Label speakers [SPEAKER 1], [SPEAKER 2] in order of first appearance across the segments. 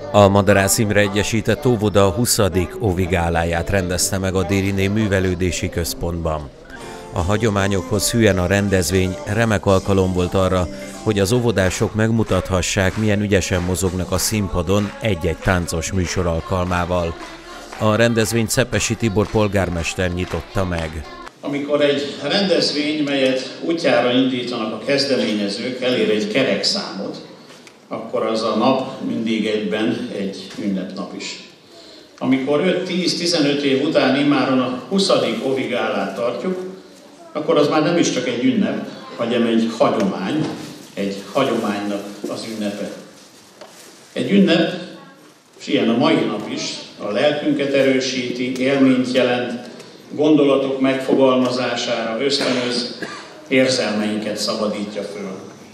[SPEAKER 1] A Madarász Imre Egyesített Óvoda 20. óvigáláját rendezte meg a Dériné Művelődési Központban. A hagyományokhoz hűen a rendezvény remek alkalom volt arra, hogy az óvodások megmutathassák, milyen ügyesen mozognak a színpadon egy-egy táncos műsor alkalmával. A rendezvényt Szepesi Tibor polgármester nyitotta meg.
[SPEAKER 2] Amikor egy rendezvény, melyet útjára indítanak a kezdeményezők, elér egy kerekszámot, akkor az a nap mindig egyben egy ünnepnap is. Amikor 5-10-15 év után immáron a 20. óvigálát tartjuk, akkor az már nem is csak egy ünnep, hanem egy hagyomány, egy hagyománynak az ünnepe. Egy ünnep, és ilyen a mai nap is, a lelkünket erősíti, élményt jelent, gondolatok megfogalmazására ösztönöz, érzelmeinket szabadítja föl.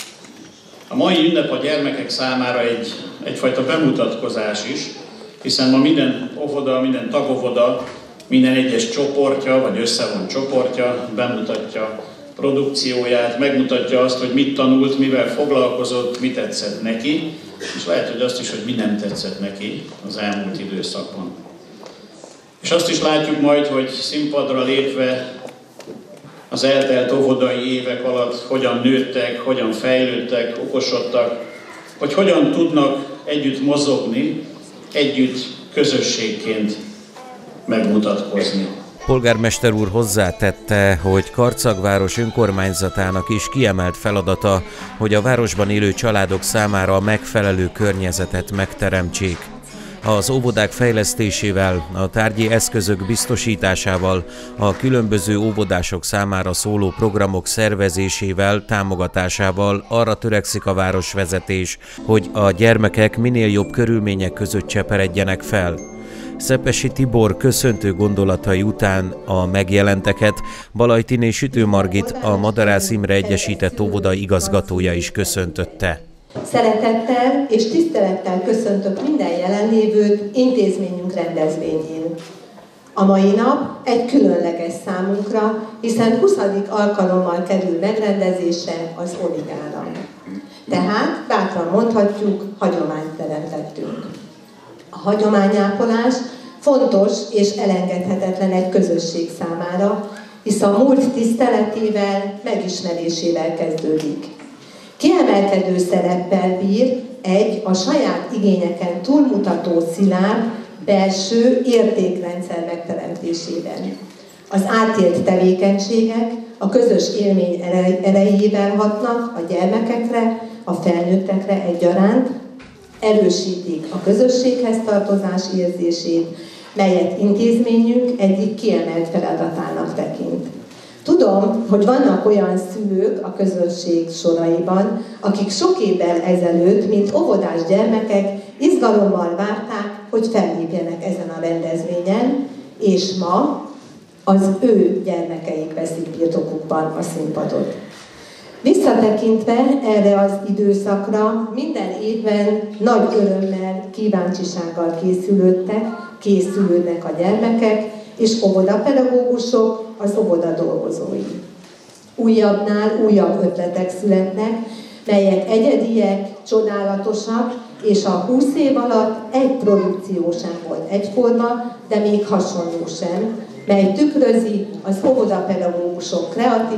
[SPEAKER 2] A mai ünnep a gyermekek számára egyfajta bemutatkozás is, hiszen ma minden óvoda, minden tagóvoda, minden egyes csoportja, vagy összevont csoportja bemutatja produkcióját, megmutatja azt, hogy mit tanult, mivel foglalkozott, mi tetszett neki, és lehet, hogy azt is, hogy mi nem tetszett neki az elmúlt időszakban. És azt is látjuk majd, hogy színpadra lépve az eltelt óvodai évek alatt hogyan nőttek, hogyan fejlődtek, okosodtak, hogy hogyan tudnak együtt mozogni, együtt közösségként megmutatkozni.
[SPEAKER 1] Polgármester úr hozzátette, hogy Karcagváros önkormányzatának is kiemelt feladata, hogy a városban élő családok számára megfelelő környezetet megteremtsék. Az óvodák fejlesztésével, a tárgyi eszközök biztosításával, a különböző óvodások számára szóló programok szervezésével, támogatásával arra törekszik a városvezetés, hogy a gyermekek minél jobb körülmények között cseperedjenek fel. Szepesi Tibor köszöntő gondolatai után a megjelenteket Balajtiné Sütő Margit, a Madarász Imre Egyesített Óvoda igazgatója is köszöntötte.
[SPEAKER 3] Szeretettel és tisztelettel köszöntök minden jelenlévőt intézményünk rendezvényén. A mai nap egy különleges számunkra, hiszen 20. alkalommal kerül megrendezésre az óvigála. Tehát bátran mondhatjuk, hagyományt teremtettünk. A hagyományápolás fontos és elengedhetetlen egy közösség számára, hisz a múlt tiszteletével, megismerésével kezdődik. Kiemelkedő szereppel bír egy a saját igényeken túlmutató szilárd belső értékrendszer megteremtésében. Az átélt tevékenységek a közös élmény erejével hatnak a gyermekekre, a felnőttekre egyaránt, erősítik a közösséghez tartozás érzését, melyet intézményünk egyik kiemelt feladatának tekint. Tudom, hogy vannak olyan szülők a közösség soraiban, akik sok évvel ezelőtt, mint óvodás gyermekek, izgalommal várták, hogy fellépjenek ezen a rendezvényen, és ma az ő gyermekeik veszik birtokukban a színpadot. Visszatekintve erre az időszakra minden évben nagy örömmel, kíváncsisággal készülődnek a gyermekek és óvodapedagógusok, az óvoda dolgozói. Újabbnál újabb ötletek születnek, melyek egyediek, csodálatosak, és a 20 év alatt egy produkció sem volt egyforma, de még hasonló sem, mely tükrözi az óvodapedagógusok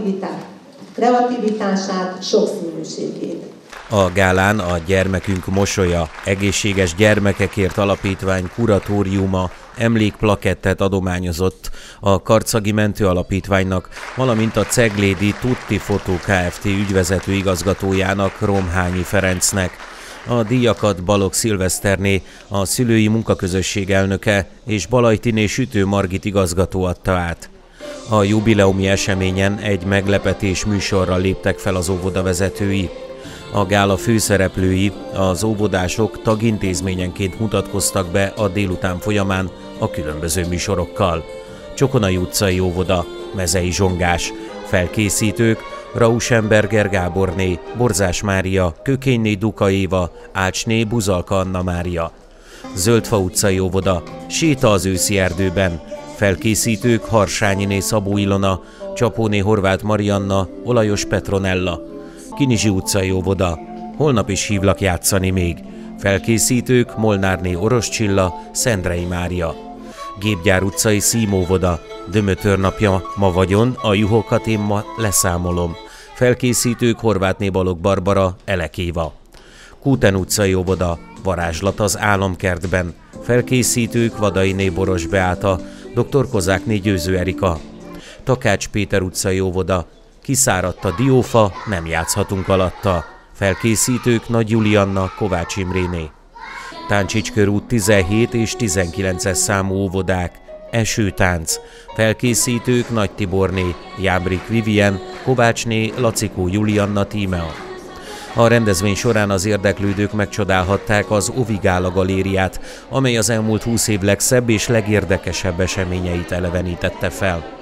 [SPEAKER 3] kreativitását, sokszínűségét.
[SPEAKER 1] A gálán a Gyermekünk Mosolya Egészséges Gyermekekért Alapítvány kuratóriuma emlékplakettet adományozott a Karcagi Mentő Alapítványnak, valamint a Ceglédi Tutti Fotó Kft. Ügyvezető igazgatójának, Romhányi Ferencnek. A díjakat Balogh Szilveszterné, a szülői munkaközösség elnöke, és Balajtiné Sütő Margit igazgató adta át. A jubileumi eseményen egy meglepetés műsorral léptek fel az óvoda vezetői. A gála főszereplői, az óvodások tagintézményenként mutatkoztak be a délután folyamán a különböző műsorokkal. Csokonai utcai óvoda, mezei zsongás, felkészítők, Rauschenberger Gáborné, Borzás Mária, Kökényné Duka Éva, Ácsné Buzalka Anna Mária. Zöldfa utcai óvoda, séta az őszi erdőben, felkészítők Harsányiné Szabó Ilona, Csapóné Horváth Marianna, Olajos Petronella. Kinizsi utcai óvoda, holnap is hívlak játszani még. Felkészítők Molnárné Orosz Csilla, Szendrei Mária. Gépgyár utcai színóvoda, Dömötör napja ma vagyon, a juhokat én ma leszámolom. Felkészítők Horvátné Balogh Barbara, Elekéva. Kúten utcai óvoda, varázslat az álomkertben. Felkészítők Vadainé Boros Beáta, dr. Kozákné Győző Erika. Takács Péter utcai óvoda, kiszáradt a diófa, nem játszhatunk alatta. Felkészítők Nagy Julianna, Kovács Imréné. Táncsicskör út 17 és 19-es számú óvodák, esőtánc. Felkészítők Nagy Tiborné, Jábrik Vivien, Kovácsné Lacikó Julianna Tímea. A rendezvény során az érdeklődők megcsodálhatták az Ovigála galériát, amely az elmúlt 20 év legszebb és legérdekesebb eseményeit elevenítette fel.